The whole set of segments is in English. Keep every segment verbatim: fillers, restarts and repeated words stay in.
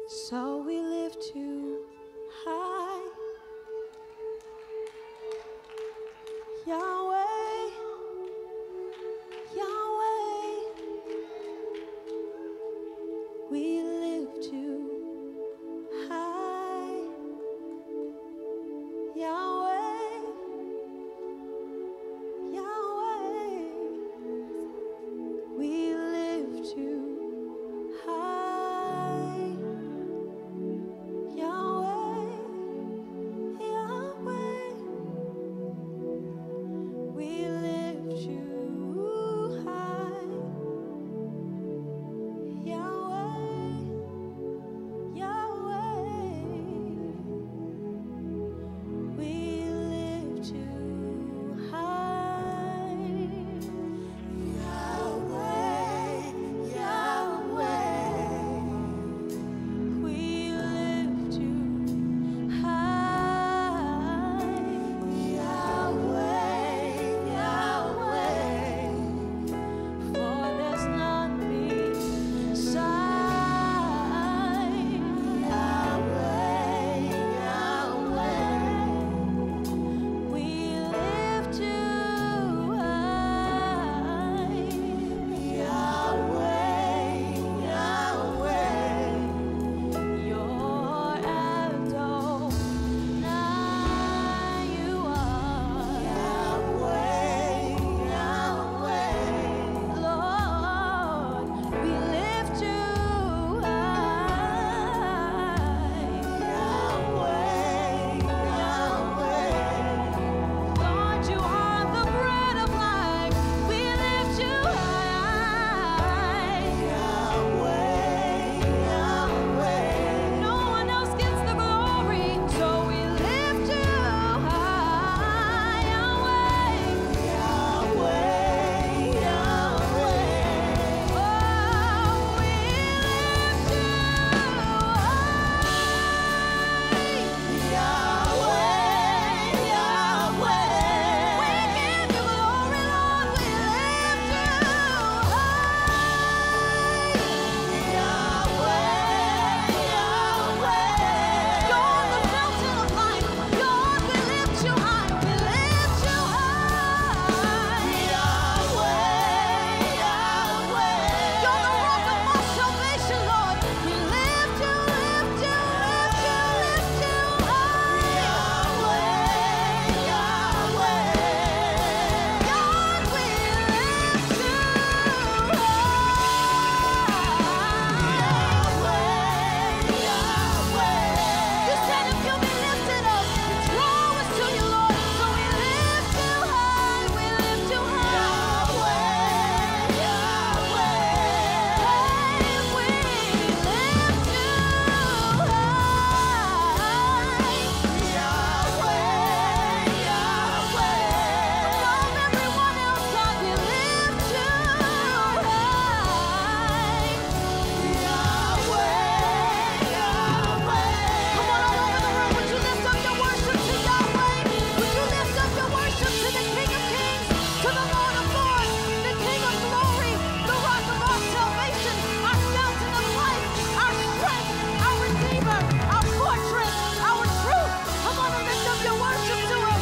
So we lift you high, Yahweh, Yahweh. We lift you high, Yahweh, Yahweh. We lift you high, Yahweh, Yahweh. We lift you high, Yahweh, Yahweh. We lift you high, Yahweh, Yahweh. We lift you high, Yahweh, Yahweh. For there's none beside, Yahweh, Yahweh. We lift you high, Yahweh, Yahweh. You're Adonai, you are Yahweh, Yahweh. Lord, we lift you high, Yahweh, Yahweh. Lord, you are the bread of life. We lift you high, Yahweh, Yahweh. No one else gets the glory, so we lift you high, Yahweh, Yahweh, Yahweh. Oh, we lift you high, Yahweh, Yahweh. We give you glory, Lord. We lift you high, Yahweh, Yahweh. You're the fountain of life. Lord, we lift you high. We lift you high, Yahweh, Yahweh. You're the rock of my salvation, Lord. We lift you, lift you, lift you, lift you high, Yahweh, Yahweh. God, we lift you high, Yahweh, Yahweh. You said if you be lifted up, draw us to you, Lord. So we lift you high, we lift you high, Yahweh, Yahweh. We lift you high, Yahweh, Yahweh. Above everyone else, God, we lift you high, Yahweh, Yahweh. Come on, all over the room, would you lift up your worship to Yahweh? Would you lift up your worship to the King of Kings, to the Lord of Lords, the King of Glory, the rock of our salvation, our fountain of life, our strength, our Redeemer, our fortress, our truth. Come on and lift up your worship to Him.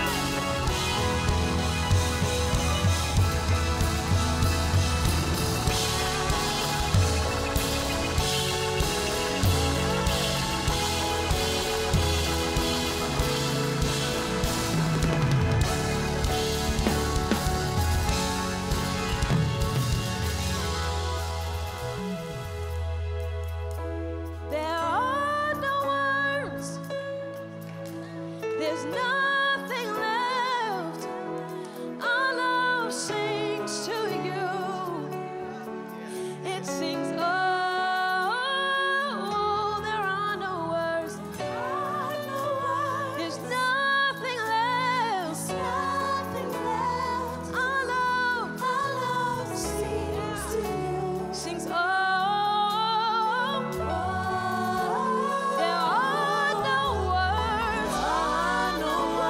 There are no words. There's nothing left. Our love sings to you. It sings, oh, there are no words. There's nothing left. Our love, our love sings to you. Sings, oh, there are no words.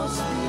house.